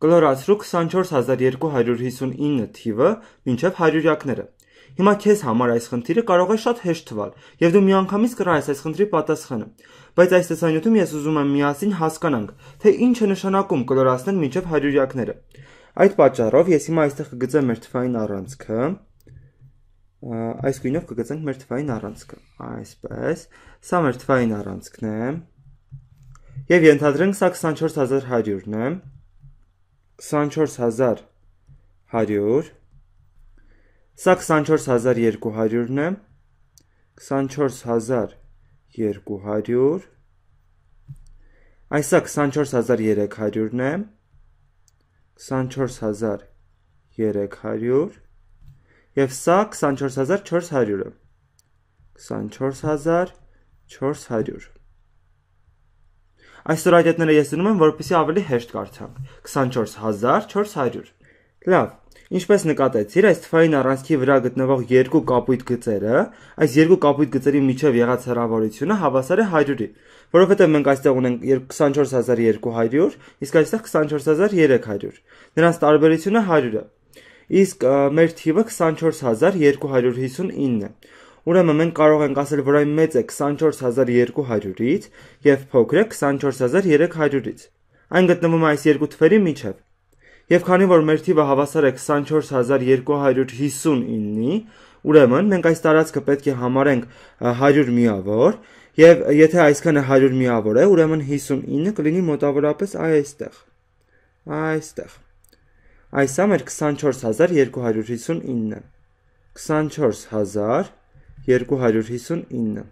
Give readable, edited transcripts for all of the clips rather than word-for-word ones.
կլորացրու 24259 թիվը մինչև հարյուրյակները։ Հիմա քեզ համար այս խնդիրը կարող է շատ հեշտ թվալ, եւ դու միանգամից կռայես այս խնդրի պատասխանը, բայց այս տեսանյութում ես ուզում եմ միասին հասկանանք, թե ինչ է նշանակում կլորացնել մինչև հարյուրյակները։ Այդ պատճառով ես հիմա այստեղ կգծեմ մեր թվային առանցքը, այս գույնով կգծենք մեր թվային առանցքը, այսպես, սա մեր թվային առանցքն է, եւ ենթադրենք սա 24100-ն է, 24100, սա 24200-ն է, 24200, այսա 24300-ն է, 24300, եւ սա 24400-ը, 24400։ Այս ստորադետները ես դնում եմ, որպեսզի ավելի հեշտ կարդանք, 24400։ Լավ, ինչպես նկատեցիր, այս թվային առանցքի վրա գտնվող երկու կապույտ գծերը, այս երկու կապույտ գծերի միջև եղած հեռավորությունը հավասար է 100-ի, որովհետև մենք այստեղ ունենք 24200, իսկ այստեղ 24300։ Նրանց տարբերությունը 100 է։ Իսկ մեր թիվը 24259 է։ Ուրեմն մենք կարող ենք ասել, որ այն մեծ է 24200-ից եւ փոքր է 24300-ից։ Այն գտնվում է այս երկու թվերի միջև։ Եվ քանի որ մեր թիվը հավասար է 24259-ի, ուրեմն մենք այս տարածքը պետք է համարենք 100 միավոր, եւ եթե այսքանը 100 միավոր է, ուրեմն 59 կլինի մոտավորապես այստեղ։ Այսա մեր 24259-ն է։ 24259։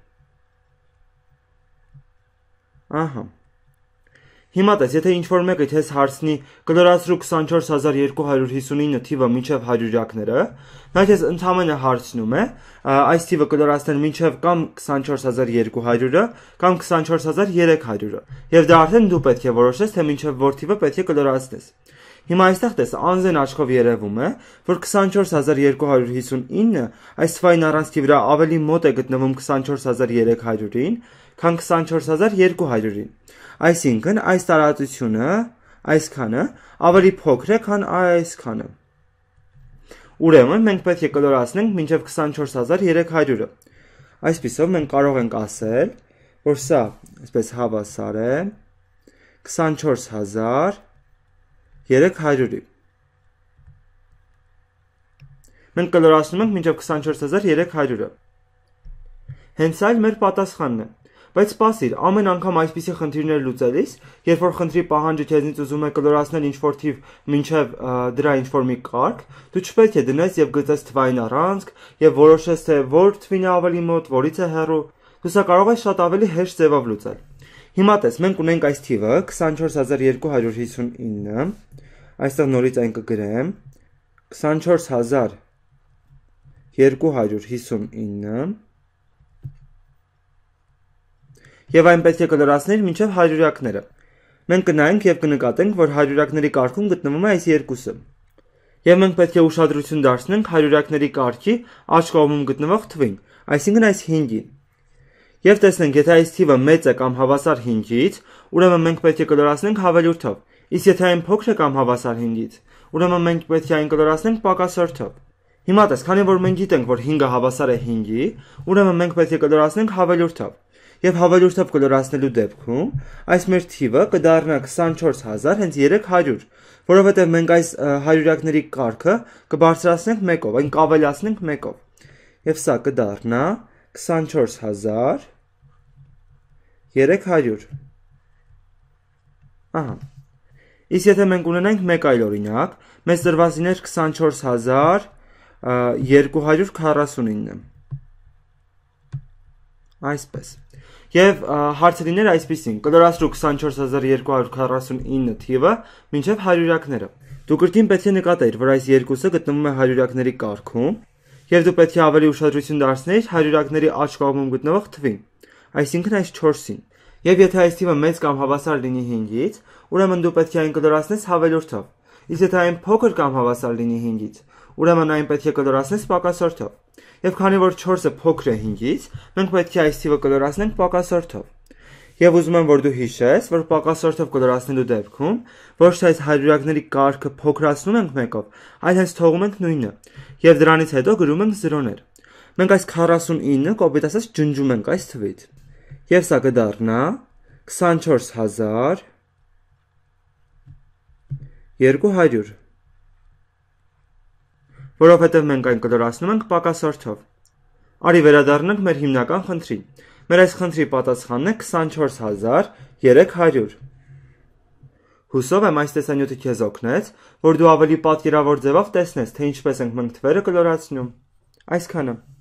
Ահա։ Հիմա տես, եթե ինչ-որ մեկը քեզ հարցնի կլորացրու 24259 թիվը մինչև հարյուրյակները, նա քեզ ընդհանրապես հարցնում է այս թիվը կլորացնել մինչև կամ 24200-ը կամ 24300-ը, եւ դա արդեն դու պետք է որոշես, թե մինչև որ թիվը պետք է կլորացնես։ Հիմա այստեղ տես, անզեն աչքով երևում է, որ 24259-ը այս թվային առանցքի վրա ավելի մոտ է գտնվում 24300-ին, քան 24200-ին։ Այսինքն, այս տարածությունը, այսքանը, ավելի փոքր է, քան այսքանը։ Ուրեմն, մենք պետք է կլորացնենք մինչև 24300-ը։ Այսպիսով, մենք կարող ենք ասել, որ սա, այսպես հավասար է, 24300-ի։ Մենք կլորացնում ենք մինչև 24300-ը։ Հենց այլ մեր պատասխանն է։ Բայց սպասիր, ամեն անգամ այսպիսի խնդիրներ լուծելիս, երբ որ խնդրի պահանջը քեզնից ուզում է կլորացնել ինչ-որ թիվ մինչև դրա ինչ-որ մի կարգ, դու չպետք է դնես եւ գծես թվային առանցք եւ որոշես թե որ թվին է ավելի մոտ, որից է հեռու, դու սա կարող ես շատ ավելի հեշտ ձևով լուծել։ Հիմա տես, մենք ունենք այս թիվը 24259, այստեղ նորից այն կգրեմ, 24259 եւ այն պետք է կլորացնել մինչև հարյուրյակները։ Մենք կնայենք եւ կնկատենք, որ հարյուրյակների կարգում գտնվում է այս երկուսը։ Եվ մենք պետք է ուշադրություն դարձնենք հարյուրյակների կարգի աջ կողմում գտնվող թվին, այսինքն այս 5-ին։ Եվ տեսնենք, եթե այս թիվը մեծ է կամ հավասար 5-ից, ուրեմն մենք պետք է կլորացնենք հավելյուրդով։ Իսկ եթե այն փոքր է կամ հավասար 5-ից, ուրեմն մենք պետք է այն կլորացնենք պակասորդով։ Հիմա տես, քանի որ մենք գիտենք, որ 5-ը հավասար է 5-ի, ուրեմն մենք պետք է կլորացնենք հավելյուրդով։ Եվ հավելյուրդով կլորացնելու դեպքում այս մեր թիվը կդառնա 24000 հենց 300, որովհետև մենք այս հարյուրյակների կարգը կբարձրացնենք 1-ով, այն կավելացնենք 1-ով։ Եվ սա կդառնա 24300։ Ահա։ Իսկ եթե մենք ունենանք մեկ այլ օրինակ, մեզ տրված լիներ 24249։ Այսպես։ Եվ հարցը լիներ այսպիսին, կլորացրու 24249 թիվը մինչև հարյուրյակները։ Դու կրկին պետք է նկատեիր, որ այս երկուսը գտնվում է հարյուրյակների կարգում, եւ դու պետք է ավելի ուշադրություն դարձնեիր հարյուրյակների աջ կողմում գտնվող թվին, այսինքն այս 4-ին։ Եվ եթե այս թիվը մեծ կամ հավասար լինի 5-ից, ուրեմն դու պետք է այն կլորացնես հավելյուրդով։ Իսկ եթե այն փոքր կամ հավասար լինի 5-ից, ուրեմն այն պետք է կլորացնես պակասորդով։ Եվ քանի որ 4-ը փոքր է 5-ից, մենք պետք է այս թիվը կլորացնենք պակասորդով։ Եվ ուզում եմ, որ դու հիշես, որ պակասորդով կլորացնելու դեպքում ոչ թե այս հարյուրակների կարգը փոքրացնում ենք մեկով, այլ հենց թողում ենք նույնը, եւ դրանից հետո գրում ենք զրոներ։ Մենք այս 49-ը կոպիտ ասած ջնջում ենք այս թվից։ Եվ սա կդառնա 24200, որովհետև մենք այն կլորացնում ենք պակասորդով։ Արի վերադառնանք մեր հիմնական խնդրին։ Մեր այս խնդրի պատասխանն է 24300։ Հուսով եմ այս տեսանյութը քեզ օգնեց, որ դու ավելի պատկերավոր ձևով տեսնես, թե ինչպես ենք մենք թվերը կլորացնում։ Այսքանը։